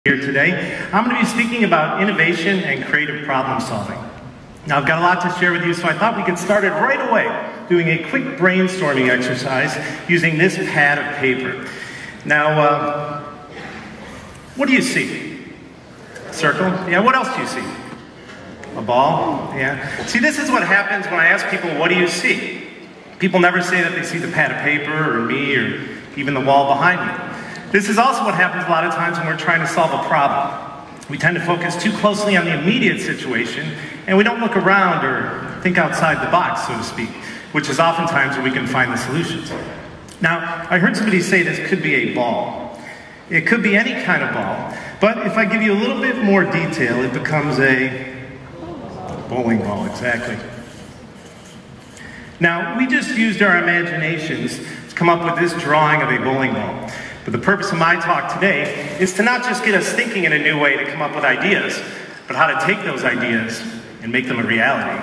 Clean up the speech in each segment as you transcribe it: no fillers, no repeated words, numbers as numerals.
Here today, I'm going to be speaking about innovation and creative problem solving. Now, I've got a lot to share with you, so I thought we could start it right away doing a quick brainstorming exercise using this pad of paper. Now, what do you see? A circle? Yeah, what else do you see? A ball? Yeah. See, this is what happens when I ask people, what do you see? People never say that they see the pad of paper, or me, or even the wall behind me. This is also what happens a lot of times when we're trying to solve a problem. We tend to focus too closely on the immediate situation, and we don't look around or think outside the box, so to speak, which is oftentimes where we can find the solutions. Now, I heard somebody say this could be a ball. It could be any kind of ball, but if I give you a little bit more detail, it becomes a bowling ball, exactly. Now, we just used our imaginations to come up with this drawing of a bowling ball. But the purpose of my talk today is to not just get us thinking in a new way to come up with ideas, but how to take those ideas and make them a reality.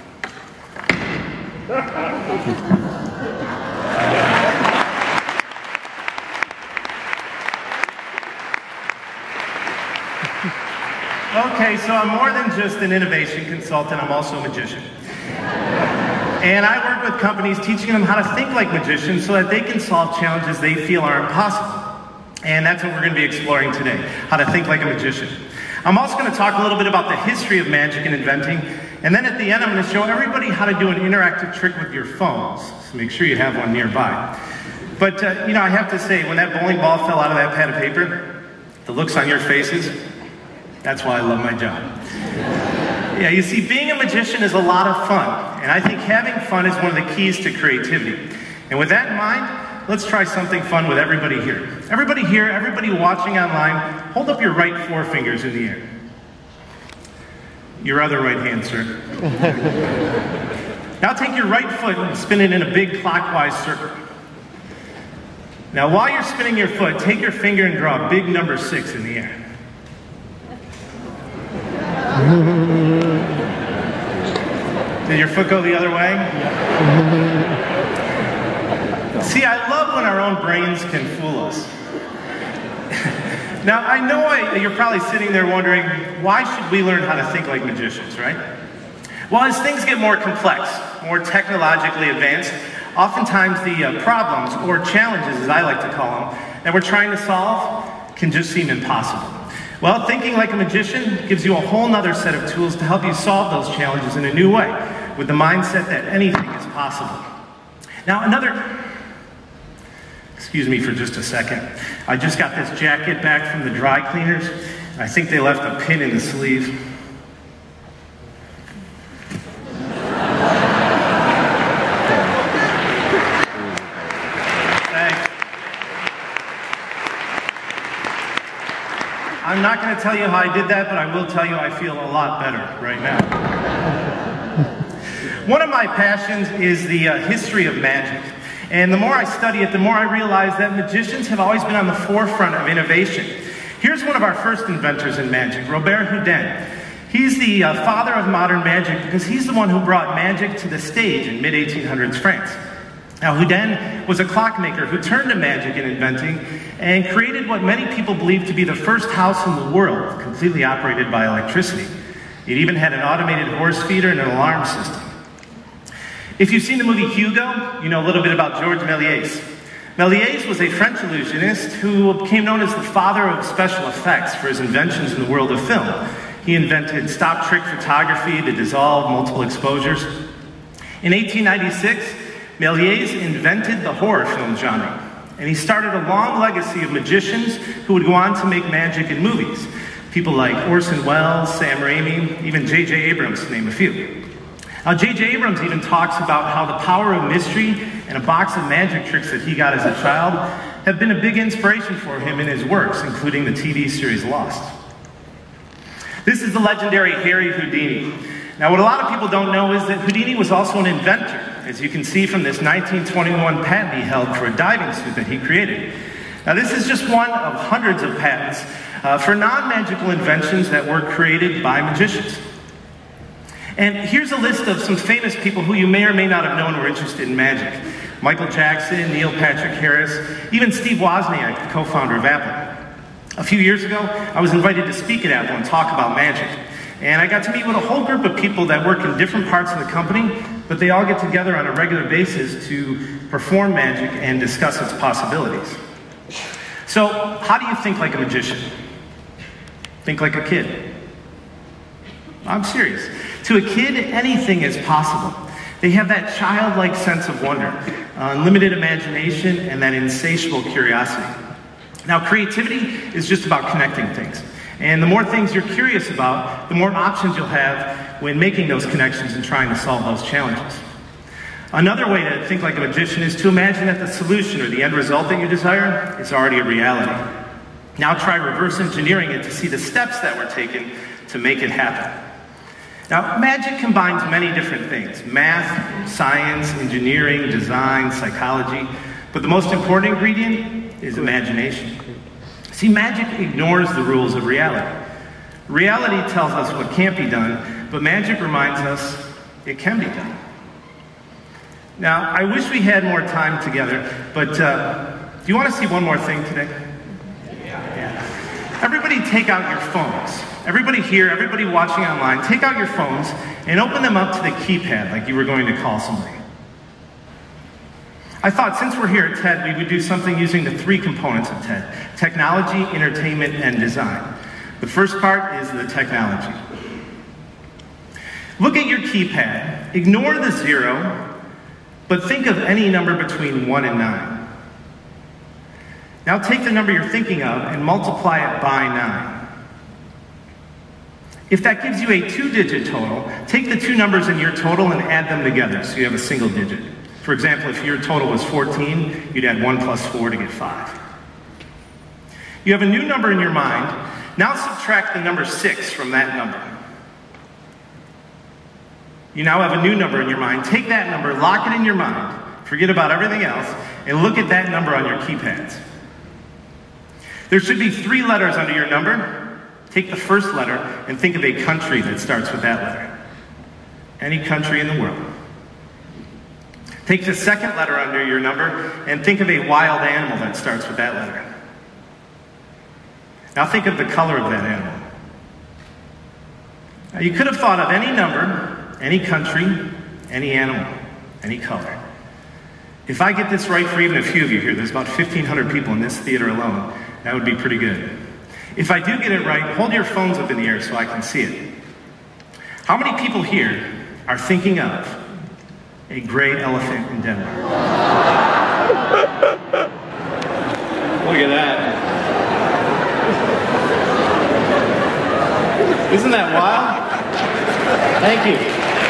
Okay, so I'm more than just an innovation consultant, I'm also a magician. And I work with companies teaching them how to think like magicians so that they can solve challenges they feel are impossible. And that's what we're going to be exploring today, how to think like a magician. I'm also going to talk a little bit about the history of magic and inventing. And then at the end, I'm going to show everybody how to do an interactive trick with your phones. So make sure you have one nearby. But, you know, I have to say, when that bowling ball fell out of that pad of paper, the looks on your faces, that's why I love my job. Yeah, you see, being a magician is a lot of fun, and I think having fun is one of the keys to creativity. And with that in mind, let's try something fun with everybody here. Everybody here, everybody watching online, hold up your right forefingers in the air. Your other right hand, sir. Now take your right foot and spin it in a big clockwise circle. Now while you're spinning your foot, take your finger and draw a big number 6 in the air. Did your foot go the other way? See, I love when our own brains can fool us. Now, I know you're probably sitting there wondering, why should we learn how to think like magicians, right? Well, as things get more complex, more technologically advanced, oftentimes the problems, or challenges as I like to call them, that we're trying to solve can just seem impossible. Well, thinking like a magician gives you a whole nother set of tools to help you solve those challenges in a new way, with the mindset that anything is possible. Now, excuse me for just a second. I just got this jacket back from the dry cleaners. I think they left a pin in the sleeve. Thanks. I'm not going to tell you how I did that, but I will tell you I feel a lot better right now. One of my passions is the history of magic. And the more I study it, the more I realize that magicians have always been on the forefront of innovation. Here's one of our first inventors in magic, Robert Houdin. He's the father of modern magic because he's the one who brought magic to the stage in mid-1800s France. Now, Houdin was a clockmaker who turned to magic and inventing and created what many people believe to be the first house in the world, completely operated by electricity. It even had an automated horse feeder and an alarm system. If you've seen the movie Hugo, you know a little bit about Georges Méliès. Méliès was a French illusionist who became known as the father of special effects for his inventions in the world of film. He invented stop trick photography to dissolve multiple exposures. In 1896, Méliès invented the horror film genre, and he started a long legacy of magicians who would go on to make magic in movies. People like Orson Welles, Sam Raimi, even J.J. Abrams, to name a few. Now, J.J. Abrams even talks about how the power of mystery and a box of magic tricks that he got as a child have been a big inspiration for him in his works, including the TV series Lost. This is the legendary Harry Houdini. Now, what a lot of people don't know is that Houdini was also an inventor, as you can see from this 1921 patent he held for a diving suit that he created. Now, this is just one of hundreds of patents for non-magical inventions that were created by magicians. And here's a list of some famous people who you may or may not have known were interested in magic. Michael Jackson, Neil Patrick Harris, even Steve Wozniak, the co-founder of Apple. A few years ago, I was invited to speak at Apple and talk about magic. And I got to meet with a whole group of people that work in different parts of the company, but they all get together on a regular basis to perform magic and discuss its possibilities. So, how do you think like a magician? Think like a kid. I'm serious. To a kid, anything is possible. They have that childlike sense of wonder, unlimited imagination, and that insatiable curiosity. Now, creativity is just about connecting things. And the more things you're curious about, the more options you'll have when making those connections and trying to solve those challenges. Another way to think like a magician is to imagine that the solution or the end result that you desire is already a reality. Now try reverse engineering it to see the steps that were taken to make it happen. Now, magic combines many different things: math, science, engineering, design, psychology. But the most important ingredient is imagination. See, magic ignores the rules of reality. Reality tells us what can't be done, but magic reminds us it can be done. Now, I wish we had more time together, but do you want to see one more thing today? Yeah. Everybody take out your phones. Everybody here, everybody watching online, take out your phones and open them up to the keypad like you were going to call somebody. I thought since we're here at TED, we would do something using the three components of TED: technology, entertainment, and design. The first part is the technology. Look at your keypad, ignore the 0, but think of any number between 1 and 9. Now take the number you're thinking of and multiply it by 9. If that gives you a 2-digit total, take the two numbers in your total and add them together so you have a single digit. For example, if your total was 14, you'd add 1 plus 4 to get 5. You have a new number in your mind. Now subtract the number 6 from that number. You now have a new number in your mind. Take that number, lock it in your mind, forget about everything else, and look at that number on your keypads. There should be 3 letters under your number. Take the first letter and think of a country that starts with that letter. Any country in the world. Take the second letter under your number and think of a wild animal that starts with that letter. Now think of the color of that animal. Now you could have thought of any number, any country, any animal, any color. If I get this right for even a few of you here, there's about 1,500 people in this theater alone, that would be pretty good. If I do get it right, hold your phones up in the air so I can see it. How many people here are thinking of a gray elephant in Denmark? Look at that. Isn't that wild? Thank you.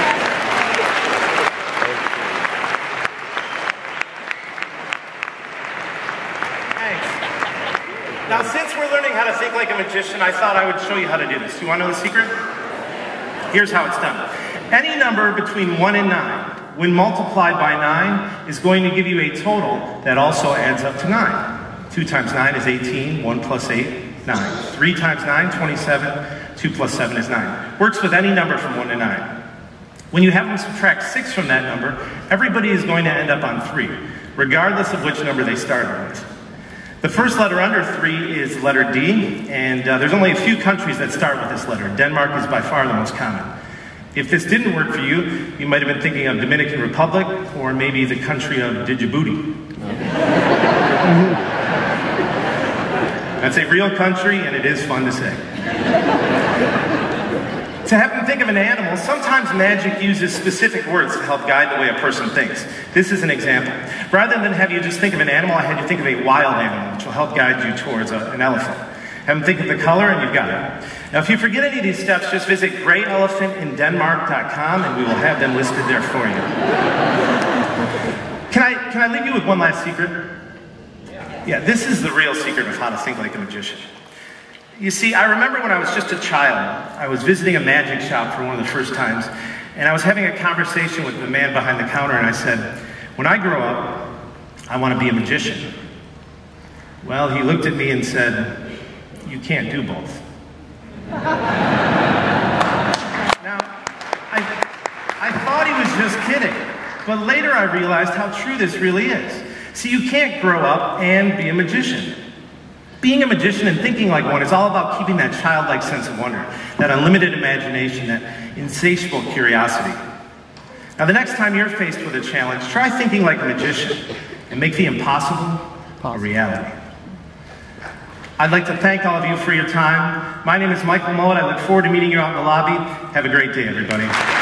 Thanks. Now, since we're learning how to think like a magician, I thought I would show you how to do this. Do you want to know the secret? Here's how it's done. Any number between 1 and 9, when multiplied by 9, is going to give you a total that also adds up to 9. 2 times 9 is 18, 1 plus 8, 9. 3 times 9, 27, 2 plus 7 is 9. Works with any number from 1 to 9. When you have them subtract 6 from that number, everybody is going to end up on 3, regardless of which number they started with. The first letter under 3 is letter D, and there's only a few countries that start with this letter. Denmark is by far the most common. If this didn't work for you, you might have been thinking of Dominican Republic, or maybe the country of Djibouti. That's a real country, and it is fun to say. To have them think of an animal, sometimes magic uses specific words to help guide the way a person thinks. This is an example. Rather than have you just think of an animal, I had you think of a wild animal, which will help guide you towards an elephant. Have them think of the color, and you've got it. Now, if you forget any of these steps, just visit greyelephantInDenmark.com, and we will have them listed there for you. Can I leave you with one last secret? Yeah, this is the real secret of how to think like a magician. You see, I remember when I was just a child, I was visiting a magic shop for one of the first times, and I was having a conversation with the man behind the counter, and I said, when I grow up, I want to be a magician. Well, he looked at me and said, you can't do both. Now, I thought he was just kidding, but later I realized how true this really is. See, you can't grow up and be a magician. Being a magician and thinking like one is all about keeping that childlike sense of wonder, that unlimited imagination, that insatiable curiosity. Now, the next time you're faced with a challenge, try thinking like a magician and make the impossible a reality. I'd like to thank all of you for your time. My name is Michael Mullet. I look forward to meeting you out in the lobby. Have a great day, everybody.